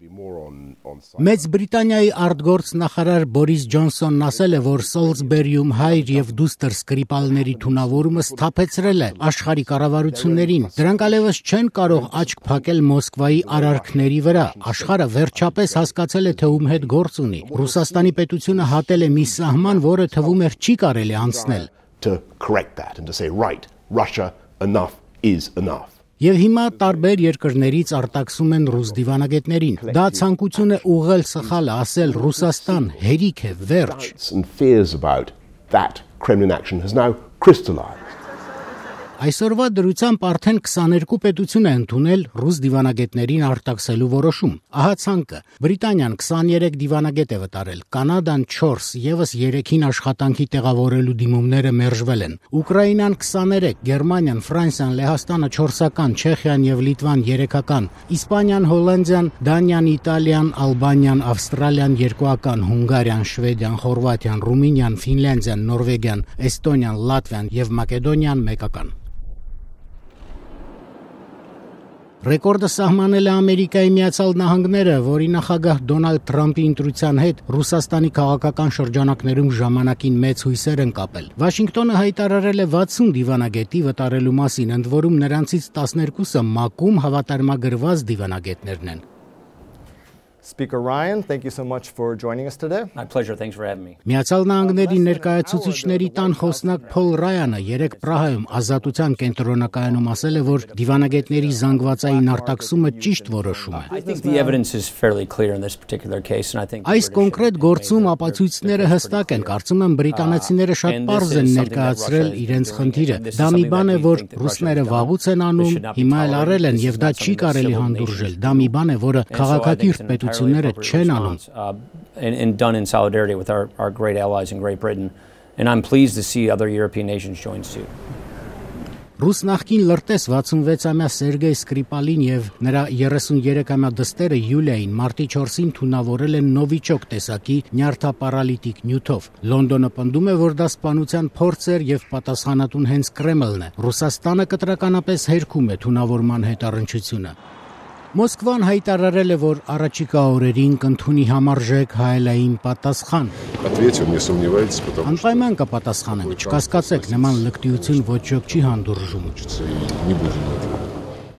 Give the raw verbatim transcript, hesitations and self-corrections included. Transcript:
Մեծ Բրիտանիայի արտգործ նախարար Բորիս Ջոնսոնն ասել է, որ Սոլսբերիում հայր եւ դուստր սկրիպալների թունավորումը սթափեցրել է աշխարհի կառավարություններին։ Դրանք այլևս չեն կարող աչք փակել Մոսկվայի արարքների վրա։ Աշխարհը վերջապես հասկացել է, թե ում հետ գործ ունի։ Ռուսաստանի պետությունը հատել է մի սահման, որը թվում էր չի կարելի անցնել։ To correct that and to say, right, Russia, enough is enough. Եվ հիմա տարբեր երկրներից արտաքսում են ռուս դիվանագետներին։ Դա ցանկություն է ուղղել սխալը, ասել Ռուսաստան հերիք է, վերջ։ And fears about that Kremlin action has now crystallized. Այսօրվա դրությամբ արդեն քսաներկու պետություն է ընդունել ռուս դիվանագետներին արտաքսելու որոշում։ Ահա ցանկը. Բրիտանիան քսաներեք դիվանագետ է վտարել, Կանադան չորս, եւս երեքին աշխատանքի տեղավորելու դիմումները մերժվել են։ Ուկրաինան քսաներեք, Գերմանիան, Ֆրանսիան, Լեհաստանը չորսական, Չեխիան եւ Լիտվան երեքական, Իսպանիան, Հոլանդիան, Դանիան, Իտալիան, Ալբանիան, Ավստրալիան երկուական, Հունգարիան, Շվեդիան, Խորվաթիան, Ռումինիան, Ֆինլանդիան, Նորվեգիան, Էստոնիան, Լատվիան եւ Մակեդոնիան մեկական։ Ռեկորդը սահմանել է Ամերիկայի Միացյալ Նահանգները, որի նախագահ Դոնալդ Թրամփի ընտրության հետ Ռուսաստանի քաղաքական շրջանակներում ժամանակին մեծ հույսեր են կապել։ Վաշինգտոնը հայտարարել է վաթսուն դիվանագետի վտարելու մասին, ընդ որում նրանցից տասներկուսը մակում հավատարմագրված դիվանագետներն են։ Speaker Ryan, thank you so much for joining us today. My pleasure, thanks for having me. Միացյալ Նահանգների ներկայացուցիչների տան խոսնակ Փոլ Ռայանը երեկ Պրահայում ազատության կենտրոնակայանում ասել է, որ դիվանագետների զանգվածային արտաքսումը ճիշտ որոշում է։ I think the evidence is fairly clear in this particular case and I think Այս կոնկրետ գործում ապացույցները հստակ են, կարծում եմ բրիտանացիները շատ պարզ են ներկայացրել իրենց խնդիրը։ Դա մի բան է, որ ռուսները վաղուց են անում, հիմա էլ արել են եւ դա չի կարելի հանդուրժել։ Դա մի բան է, որը քաղաքակիրթ պետություն Uh, and, and done in solidarity with our, our great allies in Great Britain. And I'm pleased to see other European nations join suit. Ռուս նախկին լրտես վաթսունվեցամյա Սերգեյ Սկրիպալին եւ նրա երեսուներեքամյա դստերը Յուլիային մարտի չորսին թունավորել են նովիչոկ տեսակի նյարդապարալիտիկ նյութով։ Լոնդոնը պնդում է, որ դա սպանության փորձ էր եւ պատասխանատուն հենց Կրեմլն է։ Ռուսաստանը կտրականապես հերքում է թունավորման հետառնչությունը։ Մոսկվան հայտարարել է, որ առաջիկա օրերին կընդունի համարժեք հայելային պատասխան։ Անպայման կպատասխանենք, չկասկածեք, նման լկտիություն ոչ ոք չի հանդուրժում։